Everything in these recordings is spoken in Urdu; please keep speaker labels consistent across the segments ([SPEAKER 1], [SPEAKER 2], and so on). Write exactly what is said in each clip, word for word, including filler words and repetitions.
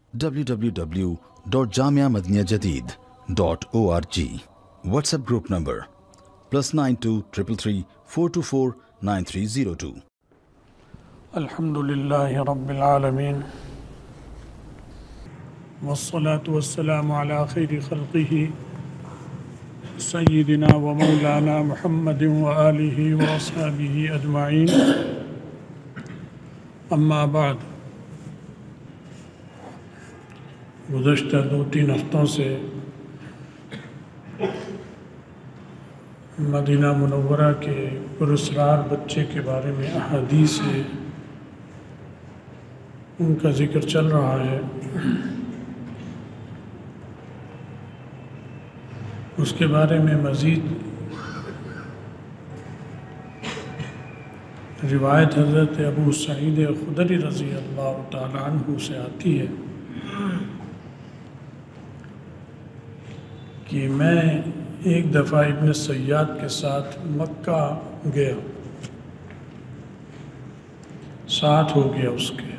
[SPEAKER 1] w w w dot jamia madaniya jadid dot org. WhatsApp group number plus nine two three three four two four nine three zero two.
[SPEAKER 2] الحمدللہ رب العالمین والصلاة والسلام على خیر خلقہ سیدنا و مولانا محمد و آلہ و اصحابہ اجمعین. اما بعد، گزشتہ دو تین ہفتوں سے مدینہ منورہ کے پراسرار بچے کے بارے میں احادیث ہے، ان کا ذکر چل رہا ہے. اس کے بارے میں مزید روایت حضرت ابو سعید خدری رضی اللہ تعالیٰ عنہ سے آتی ہے کہ میں ایک دفعہ ابن سیاد کے ساتھ مکہ گیا، ساتھ ہو گیا اس کے.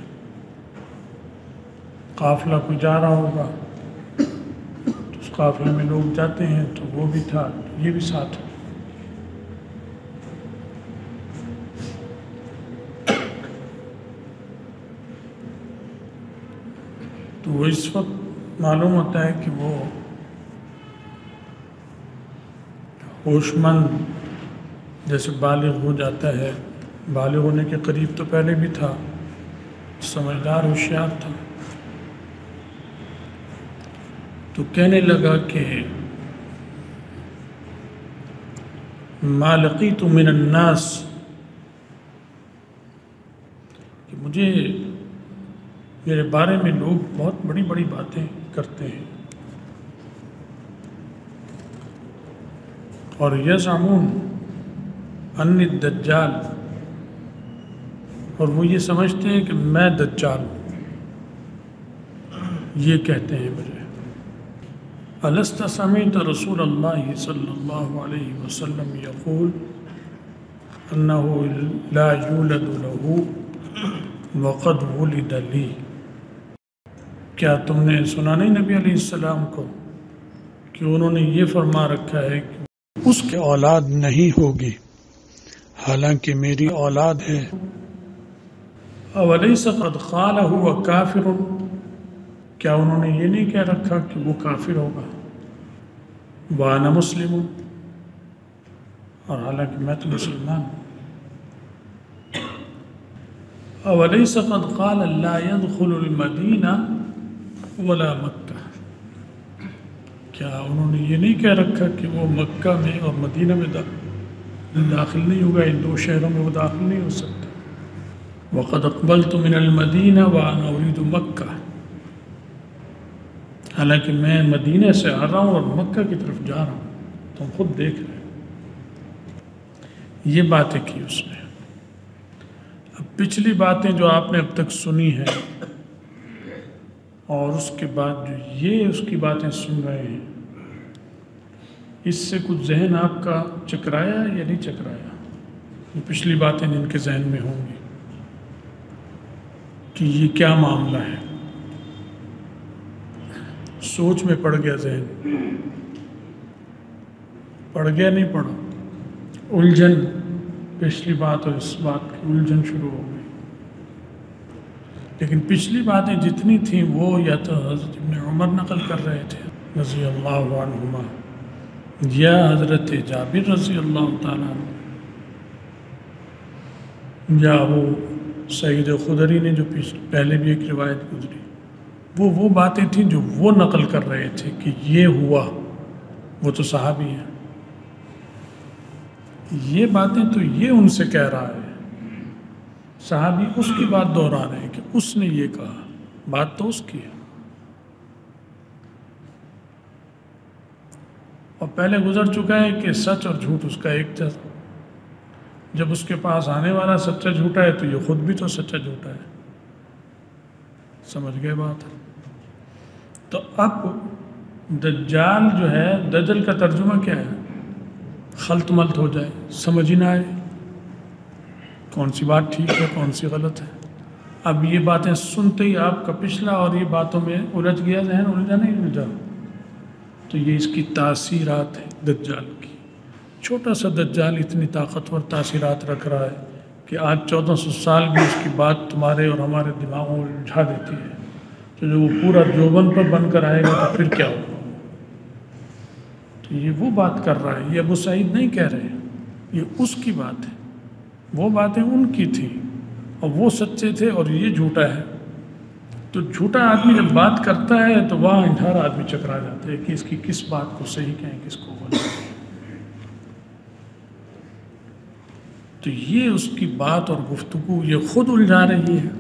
[SPEAKER 2] قافلہ کو جا رہا ہوگا تو اس قافلے میں لوگ جاتے ہیں تو وہ بھی تھا، یہ بھی ساتھ. تو وہ اس وقت معلوم ہوتا ہے کہ وہ ہوش مند جیسے بالغ ہو جاتا ہے، بالغ ہونے کے قریب تو پہلے بھی تھا، سمجھدار ہوشیار تھا. تو کہنے لگا کہ ما لقیت من الناس، کہ مجھے میرے بارے میں لوگ بہت بڑی بڑی باتیں کرتے ہیں، اور یزعمون انی الدجال، اور وہ یہ سمجھتے ہیں کہ میں دجال ہوں، یہ کہتے ہیں مجھے. الست سمعت رسول اللہ صلی اللہ علیہ وسلم یقول انہ لا یولد لہ وقد ولد لی، کیا تم نے سنا نہیں نبی علیہ السلام کو کہ انہوں نے یہ فرما رکھا ہے کہ اس کے اولاد نہیں ہوگی حالانکہ میری اولاد ہے. اولیس قد قال هو کافر، کیا انہوں نے یہ نہیں کہہ رکھا کہ وہ کافر ہوگا. وانا مسلم، اور حالانکہ میں تو مسلمان ہوں. اولیس قد قال لا يدخل المدینہ ولا مکہ، کیا انہوں نے یہ نہیں کہہ رکھا کہ وہ مکہ میں اور مدینہ میں داخل نہیں ہوگا، ان دو شہروں میں وہ داخل نہیں ہو سکتا. وقد اقبلت من المدینہ وانا اريد مکہ، حالانکہ میں مدینہ سے آ رہا ہوں اور مکہ کی طرف جا رہا ہوں، تم خود دیکھ رہے ہیں. یہ باتیں کی اس نے. اب پچھلی باتیں جو آپ نے اب تک سنی ہیں اور اس کے بعد جو یہ اس کی باتیں سن رہے ہیں، اس سے کچھ ذہن آپ کا چکرایا یا نہیں چکرایا؟ یہ پچھلی باتیں جن کے ذہن میں ہوں گی کہ یہ کیا معاملہ ہے، سوچ میں پڑ گیا ذہن، پڑ گیا نہیں پڑا، الجھن، پچھلی بات اور اس بات کی الجھن شروع ہو گئی. لیکن پچھلی باتیں جتنی تھیں وہ یا تو حضرت ابن عمر نقل کر رہے تھے رضی اللہ عنہما، یا حضرت جابر رضی اللہ تعالیٰ عنہ، یا وہ سعید خدری نے جو پہلے بھی ایک روایت گزری، وہ وہ باتیں تھیں جو وہ نقل کر رہے تھے کہ یہ ہوا. وہ تو صحابی ہیں، یہ باتیں تو یہ ان سے کہہ رہا ہے، صحابی اس کی بات دہرا رہے ہیں کہ اس نے یہ کہا، بات تو اس کی ہے. اور پہلے گزر چکا ہے کہ سچ اور جھوٹ اس کا ایک تھا. جب اس کے پاس آنے والا سچا جھوٹا ہے تو یہ خود بھی تو سچا جھوٹا ہے. سمجھ گئے بات؟ تو اب دجال جو ہے، دجل کا ترجمہ کیا ہے؟ خلط ملط ہو جائے، سمجھ ہی نہ آئے کون سی بات ٹھیک ہے کون سی غلط ہے. اب یہ باتیں سنتے ہی آپ کا پچھلا اور یہ باتوں میں الجھ گیا، ذہن الجھا نہیں الجھا؟ تو یہ اس کی تاثیرات ہیں دجال کی۔ چھوٹا سا دجال اتنی طاقتور تاثیرات رکھ رہا ہے کہ آج چودہ سو سال بھی اس کی بات تمہارے اور ہمارے دماغوں میں الجھا دیتی ہے۔ تو جو وہ پورا دیوبند پر بن کر آئے گا تو پھر کیا ہوگا؟ تو یہ وہ بات کر رہا ہے، یہ ابو سعید نہیں کہہ رہے، یہ اس کی بات ہے۔ وہ باتیں ان کی تھیں اور وہ سچے تھے اور یہ جھوٹا ہے۔ تو جھوٹا آدمی جب بات کرتا ہے تو وہاں ہر آدمی چکرا جاتے ہیں کہ اس کی کس بات کو صحیح کہیں، کس کو غلط۔ تو یہ اس کی بات اور گفتگو یہ خود الجھا رہی ہے،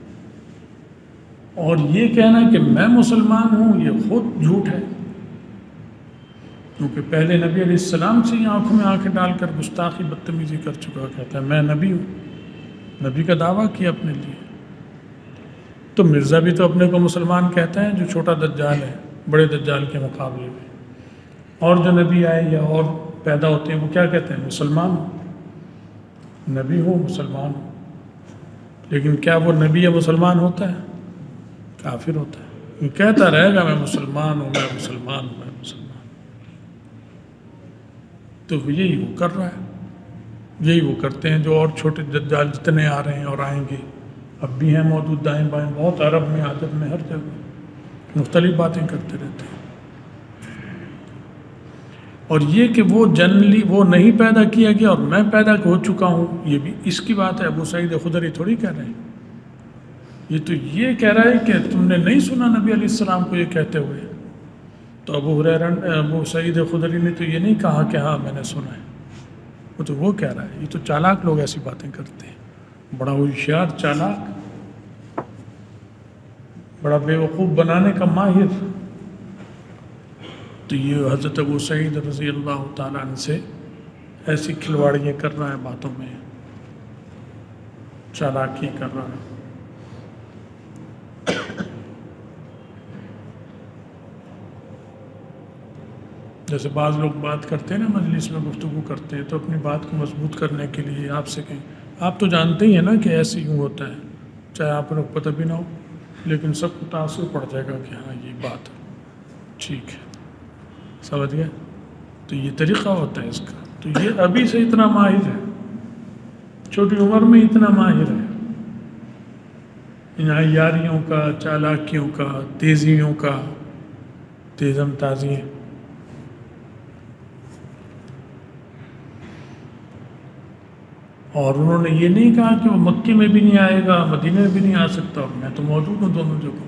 [SPEAKER 2] اور یہ کہنا کہ میں مسلمان ہوں یہ خود جھوٹ ہے، کیونکہ پہلے نبی علیہ السلام سے ہی آنکھوں میں آنکھیں ڈال کر گستاخی بدتمیزی کر چکا، کہتا ہے میں نبی ہوں، نبی کا دعویٰ کیا اپنے لیے۔ تو مرزا بھی تو اپنے کو مسلمان کہتا ہے جو چھوٹا دجال ہے بڑے دجال کے مقابلے میں، اور جو نبی آئے یا اور پیدا ہوتے ہیں وہ کیا کہتے ہیں؟ مسلمان ہوں، نبی ہوں، مسلمان ہوں۔ لیکن کیا وہ نبی یا مسلمان ہوتا ہے؟ کافر ہوتا ہے۔ یہ کہتا رہے گا میں مسلمان ہوں، میں مسلمان ہوں، میں مسلمان ہوں۔ تو یہی وہ کر رہا ہے، یہی وہ کرتے ہیں جو اور چھوٹے دجال جتنے آ رہے ہیں اور آئیں گے، اب بھی ہیں موجود دائیں بائیں، بہت عرب میں عجم میں ہر جگہ مختلف باتیں کرتے رہتے ہیں۔ اور یہ کہ وہ جنرلی وہ نہیں پیدا کیا گیا اور میں پیدا ہو چکا ہوں، یہ بھی اس کی بات ہے۔ ابو سعید خدری تھوڑی کہہ رہے ہیں، یہ تو یہ کہہ رہا ہے کہ تم نے نہیں سنا نبی علیہ السلام کو یہ کہتے ہوئے۔ تو ابو ہریرہ ابو سعید خدری نے تو یہ نہیں کہا کہ ہاں میں نے سنا ہے، وہ تو وہ کہہ رہا ہے۔ یہ تو چالاک لوگ ایسی باتیں کرتے ہیں، بڑا ہوشیار چالاک، بڑا بے وقوف بنانے کا ماہر۔ تو یہ حضرت ابو سعید رضی اللہ تعالیٰ عنہ سے ایسی کھلواڑیاں کر رہا ہے، باتوں میں چالاکی کر رہا ہے۔ جیسے بعض لوگ بات کرتے ہیں نا، مجلس میں گفتگو کرتے ہیں تو اپنی بات کو مضبوط کرنے کے لیے آپ سے کہیں، آپ تو جانتے ہی ہیں نا کہ ایسے یوں ہوتا ہے، چاہے آپ لوگ پتہ بھی نہ ہو، لیکن سب کو تاثر پڑ جائے گا کہ ہاں یہ بات ٹھیک ہے، سمجھ گئے؟ تو یہ طریقہ ہوتا ہے اس کا۔ تو یہ ابھی سے اتنا ماہر ہے، چھوٹی عمر میں اتنا ماہر ہے ان عیاریوں کا، چالاکیوں کا، تیزیوں کا، تیزم تازیاں۔ اور انہوں نے یہ نہیں کہا کہ وہ مکے میں بھی نہیں آئے گا، مدینہ میں بھی نہیں آ سکتا، اور میں تو موجود ہوں دونوں جگہوں۔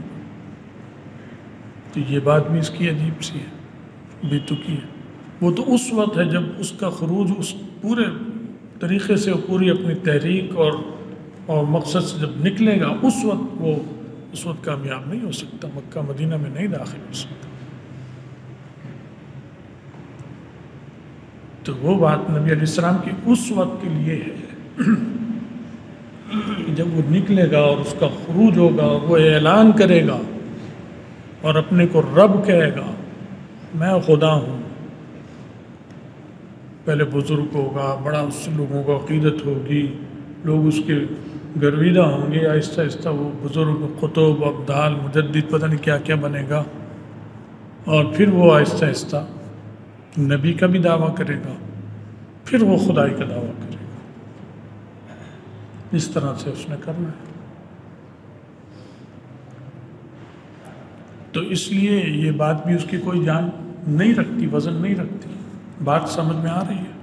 [SPEAKER 2] تو یہ بات بھی اس کی عجیب سی ہے، بے تکی ہے۔ وہ تو اس وقت ہے جب اس کا خروج اس پورے طریقے سے پوری اپنی تحریک اور اور مقصد سے جب نکلے گا، اس وقت وہ اس وقت کامیاب نہیں ہو سکتا، مکہ مدینہ میں نہیں داخل ہو سکتا۔ تو وہ بات نبی علیہ السلام کی اس وقت کے لیے ہے کہ جب وہ نکلے گا اور اس کا خروج ہوگا، وہ اعلان کرے گا اور اپنے کو رب کہے گا، میں خدا ہوں۔ پہلے بزرگ ہوگا، بڑا اس سے لوگوں کو عقیدت ہوگی، لوگ اس کے گرویدہ ہوں گے، آہستہ آہستہ وہ بزرگ قطب ابدال مجدد پتہ نہیں کیا کیا بنے گا، اور پھر وہ آہستہ آہستہ نبی کا بھی دعویٰ کرے گا، پھر وہ خدائی کا دعویٰ کرے گا۔ اس طرح سے اس نے کرنا ہے۔ تو اس لیے یہ بات بھی اس کی کوئی جان نہیں رکھتی، وزن نہیں رکھتی، بات سمجھ میں آ رہی ہے۔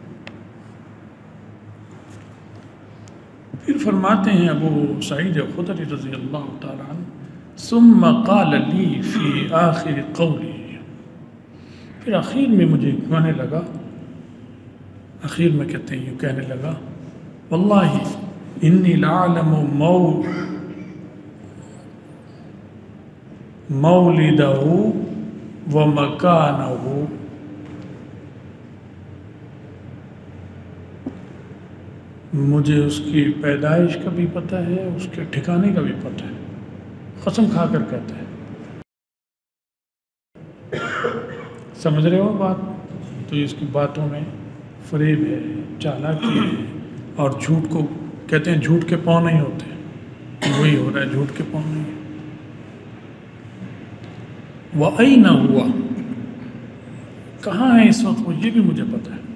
[SPEAKER 2] پھر فرماتے ہیں ابو سعید خدری رضی اللہ تعالیٰ عنہ، ثم قال لی فی آخر قولی، پھر آخر میں مجھے کہنے لگا، آخر میں کہتے ہیں یوں کہنے لگا، واللہ انی لعلم مو مولدہ و مکانہ، مجھے اس کی پیدائش کا بھی پتہ ہے، اس کے ٹھکانے کا بھی پتہ ہے، قسم کھا کر کہتا ہے۔ سمجھ رہے ہو بات؟ تو اس کی باتوں میں فریب ہے، چالاکی ہے، اور جھوٹ کو کہتے ہیں جھوٹ کے پاؤں نہیں ہوتے، وہی ہو رہا ہے جھوٹ کے پاؤں میں. وَأَيْنَ ہوا کہاں ہے اس وقت وہ یہ بھی مجھے پتہ ہے.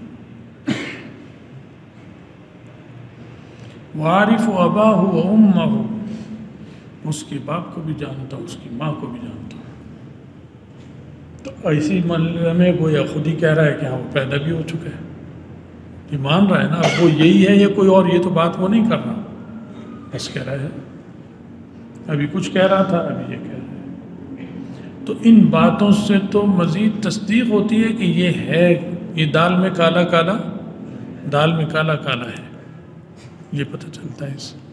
[SPEAKER 2] وَعَارِفُ أَبَاهُ وَأُمَّهُ اس کے باپ کو بھی جانتا ہوں، اس کی ماں کو بھی جانتا ہوں. تو ایسی معاملے میں گویا خود ہی کہہ رہا ہے کہ ہاں وہ پیدا بھی ہو چکا ہے. یہ مان رہا ہے نا، اب وہ یہی ہے یا کوئی اور، یہ تو بات وہ نہیں کر رہا، بس کہہ رہا ہے. ابھی کچھ کہہ رہا تھا، ابھی یہ کہہ رہا ہے. تو ان باتوں سے تو مزید تصدیق ہوتی ہے کہ یہ ہے، یہ دال میں کالا کالا، دال میں کالا کالا ہے، یہ پتہ چلتا ہے اس سے.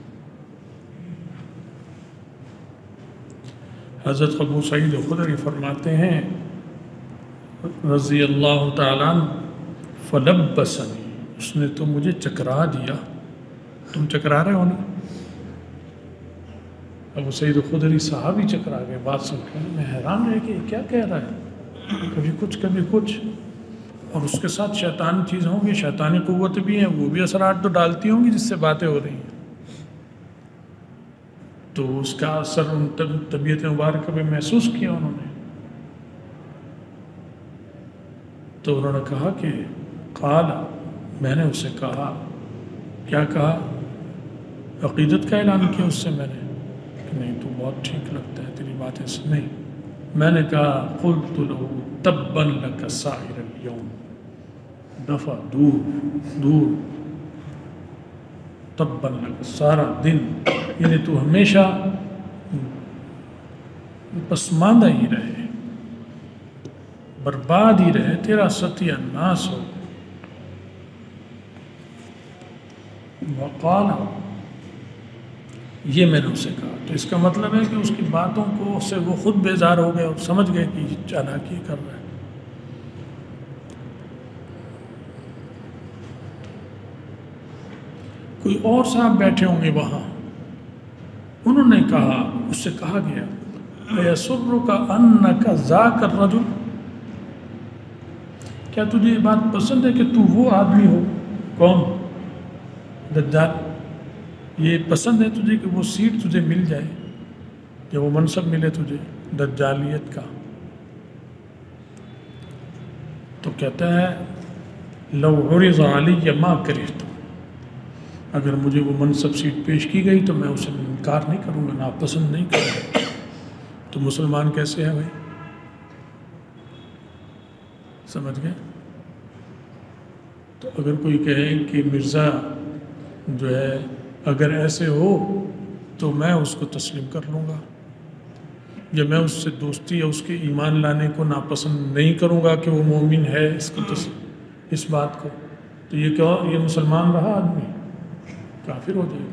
[SPEAKER 2] حضرت ابو سعید خدری فرماتے ہیں رضی اللہ تعالیٰ عنہ، فلبسنی، اس نے تو مجھے چکرا دیا. تم چکرا رہے ہو نا؟ ابو سعید خدری صاحب ہی چکرا گئے بات سن کر. میں حیران رہ کہ کیا کہہ رہا ہے، کبھی کچھ کبھی کچھ. اور اس کے ساتھ شیطانی چیز ہوں گی، شیطانی قوت بھی ہیں، وہ بھی اثرات تو ڈالتی ہوں گی جس سے باتیں ہو رہی ہیں. تو اس کا اثر ان طبیعت مبارکہ پہ محسوس کیا انہوں نے. تو انہوں نے کہا کہ قال، میں نے اسے کہا، کیا کہا؟ عقیدت کا اعلان کیا اس سے میں نے کہ نہیں تو بہت ٹھیک لگتا ہے تیری باتیں سے. نہیں، میں نے کہا قلت له تبا لك سائر اليوم، دفع دور دور، تبا لك سارا دن، یعنی تو ہمیشہ پسماندہ ہی رہے، برباد ہی رہے، تیرا ستیہ ناس ہو. وقال، یہ میں نے اسے کہا. تو اس کا مطلب ہے کہ اس کی باتوں کو سے وہ خود بیزار ہو گئے اور سمجھ گئے کہ یہ چالاکی کر رہا ہے. کوئی اور صاحب بیٹھے ہوں گے وہاں، انہوں نے کہا، اس سے کہا گیا یسرک انک ذاک الرجل، کیا تجھے یہ بات پسند ہے کہ تو وہ آدمی ہو؟ کون؟ دجال. یہ پسند ہے تجھے کہ وہ سیٹ تجھے مل جائے یا وہ منصب ملے تجھے دجالیت کا؟ تو کہتا ہے لو عرض علی ما کرہت، اگر مجھے وہ منصب سیٹ پیش کی گئی تو میں اسے انکار نہیں کروں گا، ناپسند نہیں کروں گا. تو مسلمان کیسے ہے بھائی؟ سمجھ گئے؟ تو اگر کوئی کہے کہ مرزا جو ہے اگر ایسے ہو تو میں اس کو تسلیم کر لوں گا، یا میں اس سے دوستی یا اس کے ایمان لانے کو ناپسند نہیں کروں گا کہ وہ مومن ہے، اس کو اس بات کو، تو یہ کیا یہ مسلمان رہا آدمی؟ کافر ہو جائے گا.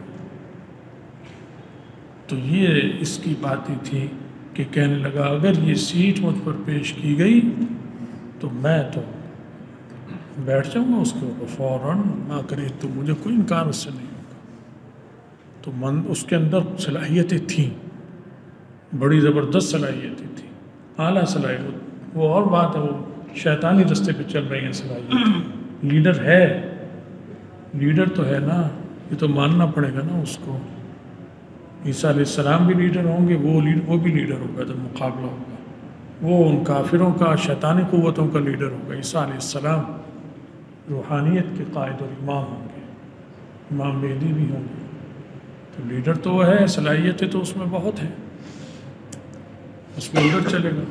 [SPEAKER 2] تو یہ اس کی باتیں تھی کہ کہنے لگا اگر یہ سیٹ مجھ پر پیش کی گئی تو میں تو بیٹھ جاؤں گا اس کے اوپر فوراً، نہ کرے تو مجھے کوئی انکار اس سے نہیں ہوگا. تو من اس کے اندر صلاحیتیں تھیں، بڑی زبردست صلاحیتیں تھیں، اعلیٰ صلاحیت. وہ اور بات ہے، وہ شیطانی رستے پہ چل رہی ہیں صلاحیت. لیڈر ہے، لیڈر تو ہے نا، یہ تو ماننا پڑے گا نا اس کو. عیسیٰ علیہ السلام بھی لیڈر ہوں گے، وہ لیڈر وہ بھی لیڈر ہوگا جب مقابلہ ہوگا. وہ ان کافروں کا، شیطانی قوتوں کا لیڈر ہوگا. عیسیٰ علیہ السلام روحانیت کے قائد اور امام ہوں گے، امام مہدی بھی ہوں گے. تو لیڈر تو وہ ہے، صلاحیتیں تو اس میں بہت ہیں، اس میں لیڈر چلے گا.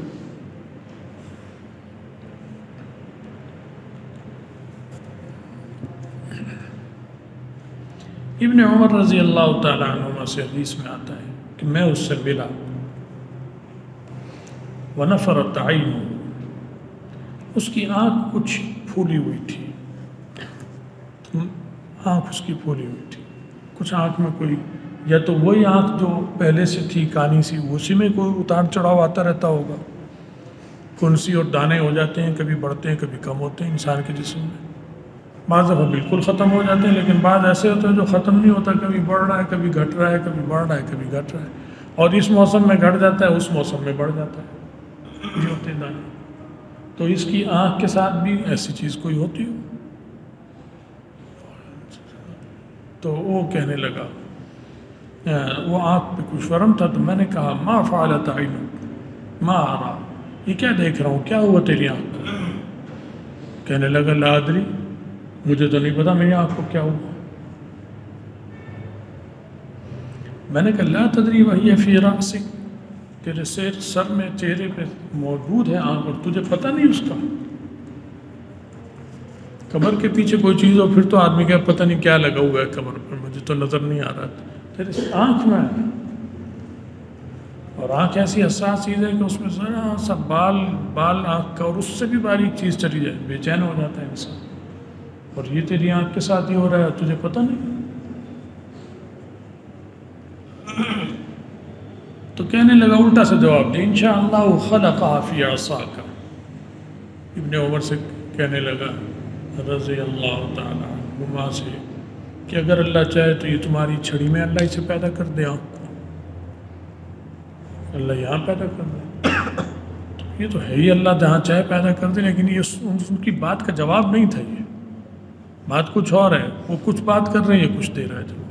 [SPEAKER 2] ابن عمر رضی اللہ تعالیٰ عنہما سے حدیث میں آتا ہے کہ میں اس سے ملا، وَنَفَرَتْ عَيْنُهُ، اس کی آنکھ کچھ پھولی ہوئی تھی، آنکھ اس کی پھولی ہوئی تھی. کچھ آنکھ میں کوئی، یا تو وہی آنکھ جو پہلے سے تھی کانی سی، اسی میں کوئی اتار چڑھاؤ آتا رہتا ہوگا، کنسی اور دانے ہو جاتے ہیں، کبھی بڑھتے ہیں کبھی کم ہوتے ہیں انسان کے جسم میں. بعض دفعہ بالکل ختم ہو جاتے ہیں، لیکن بعض ایسے ہوتے ہیں جو ختم نہیں ہوتا، کبھی بڑھ رہا ہے کبھی گھٹ رہا ہے، کبھی بڑھ رہا ہے کبھی گھٹ رہا ہے، اور اس موسم میں گھٹ جاتا ہے اس موسم میں بڑھ جاتا ہے. یہ ہوتے ہیں دانے. تو اس کی آنکھ کے ساتھ بھی ایسی چیز کوئی ہوتی ہو. تو وہ کہنے لگا وہ آنکھ پہ کچھ ورم تھا، تو میں نے کہا ما فعلت عینک ما ارا، یہ کیا دیکھ رہا ہوں، کیا ہوا تیری آنکھ کو؟ کہنے لگا لا ادری، مجھے تو نہیں پتا میری آنکھ کو کیا ہوا۔ میں نے کہا لا تدری وہی فی رأسک، تیرے سر سر میں چہرے پہ موجود ہے آنکھ اور تجھے پتہ نہیں اس کا۔ قبر کے پیچھے کوئی چیز ہو پھر تو آدمی کا پتہ نہیں کیا لگا ہوا ہے قبر پر، مجھے تو نظر نہیں آ رہا تھا، تیرے آنکھ میں ہے۔ اور آنکھ ایسی حساس چیز ہے کہ اس میں ذرا سا بال بال آنکھ کا اور اس سے بھی باریک چیز چلی جائے بے چین ہو جاتا ہے انسان، اور یہ تیری آنکھ کے ساتھ ہی ہو رہا ہے تجھے پتہ نہیں۔ تو کہنے لگا الٹا سے جواب دے انشاءاللہ خلقها فی عصاک، ابن عمر سے کہنے لگا رضی اللہ تعالیٰ عنہما سے کہ اگر اللہ چاہے تو یہ تمہاری چھڑی میں اللہ اسے پیدا کر دے، آنکھ کو اللہ یہاں پیدا کر دے، یہ تو ہے ہی اللہ جہاں چاہے پیدا کر دے، لیکن یہ ان کی بات کا جواب نہیں تھا، یہ بات کچھ اور ہے، وہ کچھ بات کر رہے ہیں یہ کچھ دے رہا ہے جواب۔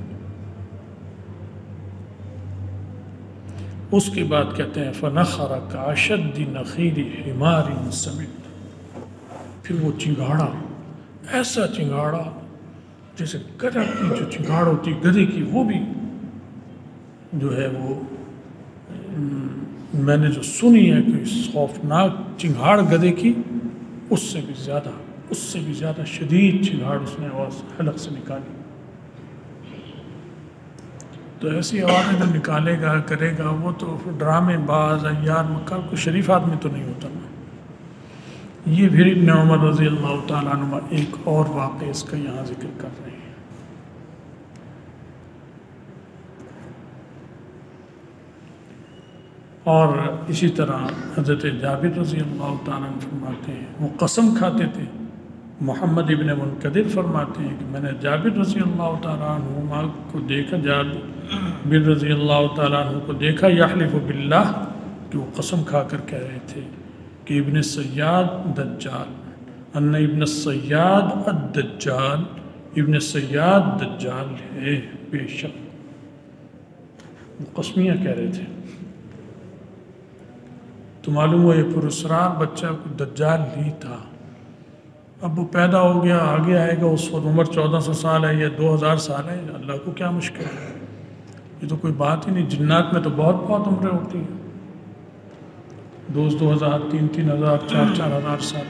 [SPEAKER 2] اس کے بعد کہتے ہیں فَنَخَرَ كَأَشَدِّ نَخِيلِ حِمَارٍ سَمِتٍ، پھر وہ چنگاڑا، ایسا چنگاڑا جیسے گدھا کی جو چنگاڑ ہوتی گدھے کی، وہ بھی جو ہے وہ میں نے جو سنی ہے کہ خوفناک چنگاڑ گدھے کی، اس سے بھی زیادہ اس سے بھی زیادہ شدید چنگاڑ اس نے آواز حلق سے نکالی۔ تو ایسی آوازیں جو نکالے گا کرے گا وہ تو ڈرامے باز عیار مکار کوئی شریف آدمی تو نہیں ہوتا نا۔ یہ پھر ابن عمر رضی اللہ تعالیٰ عنہ ایک اور واقعہ اس کا یہاں ذکر کر رہے ہیں۔ اور اسی طرح حضرت جابر رضی اللہ تعالیٰ عنہ فرماتے ہیں وہ قسم کھاتے تھے، محمد ابن منقدر فرماتے ہیں کہ میں نے جابر رضی اللہ تعالیٰ عنہ کو دیکھا، جابر رضی اللہ تعالیٰ عنہ کو دیکھا یحلف باللہ کہ وہ قسم کھا کر کہہ رہے تھے کہ ابن سیاد دجال، ان ابن السیاد الدجال، ابن سیاد دجال ہے بے شک، وہ قسمیاں کہہ رہے تھے۔ تو معلوم ہوا یہ پراسرار بچہ کوئی دجال ہی تھا۔ اب وہ پیدا ہو گیا، آگے آئے گا، اس وقت عمر چودہ سو سال ہے یا دو ہزار سال ہے، اللہ کو کیا مشکل ہے، یہ تو کوئی بات ہی نہیں۔ جنات میں تو بہت بہت عمریں ہوتی ہیں، دو دو ہزار تین تین ہزار چار چار ہزار سال۔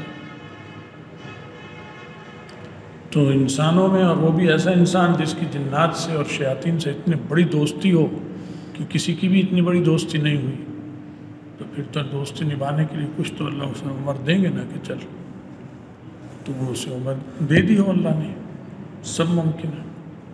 [SPEAKER 2] تو انسانوں میں، اور وہ بھی ایسا انسان جس کی جنات سے اور شیاطین سے اتنی بڑی دوستی ہو کہ کسی کی بھی اتنی بڑی دوستی نہیں ہوئی، تو پھر تو دوستی نبھانے کے لیے کچھ تو اللہ اسے عمر دیں گے نا کہ چل، تو وہ اسے عمر دے دی ہو اللہ نے، سب ممکن ہے۔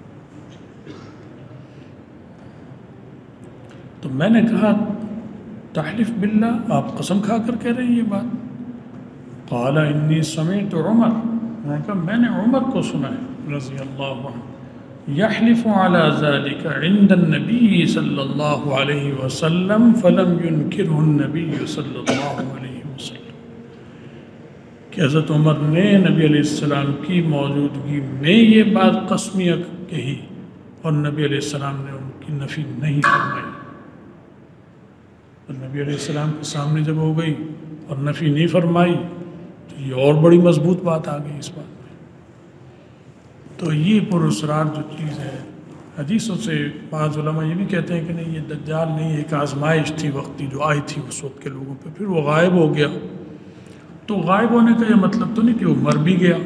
[SPEAKER 2] تو میں نے کہا تحلف باللہ، آپ قسم کھا کر کہہ رہے ہیں یہ بات؟ قال انی سمعت عمر، میں نے کہا میں نے عمر کو سنا ہے رضی اللہ عنہ، یحلف علی ذلک عند النبی صلی اللہ علیہ وسلم فلم ینکرہ النبی صلی اللہ علیہ وسلم، کہ حضرت عمر نے نبی علیہ السلام کی موجودگی میں یہ بات قسمیہ کہی اور نبی علیہ السلام نے ان کی نفی نہیں فرمائی۔ اور نبی علیہ السلام کے سامنے جب ہو گئی اور نفی نہیں فرمائی تو یہ اور بڑی مضبوط بات آ گئی اس بات میں۔ تو یہ پراسرار جو چیز ہے، حدیثوں سے بعض علماء یہ بھی کہتے ہیں کہ نہیں یہ دجال نہیں، ایک آزمائش تھی وقتی جو آئی تھی اس وقت کے لوگوں پہ، پھر وہ غائب ہو گیا۔ تو غائب ہونے کا یہ مطلب تو نہیں کہ وہ مر بھی گیا،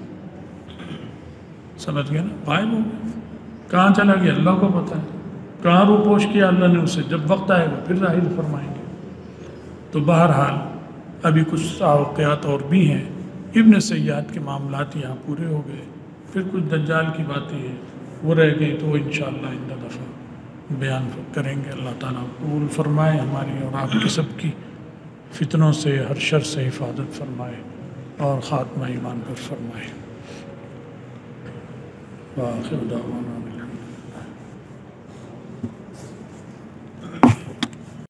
[SPEAKER 2] سمجھ گئے نا، غائب ہو گیا، کہاں چلا گیا اللہ کو پتہ ہے، کہاں روپوش کیا اللہ نے اسے، جب وقت آئے گا پھر ظاہر فرمائیں گے۔ تو بہرحال ابھی کچھ واقعات اور بھی ہیں، ابن سیاد کے معاملات یہاں پورے ہو گئے، پھر کچھ دجال کی باتیں ہیں وہ رہ گئی، تو وہ انشاءاللہ آئندہ دفعہ بیان کریں گے۔ اللہ تعالیٰ قبول فرمائے ہماری اور آپ کی سب کی، فتنوں سے ہر شر سے حفاظت فرمائے اور خاتمہ ایمان پر فرمائے۔ وآخر دعوانا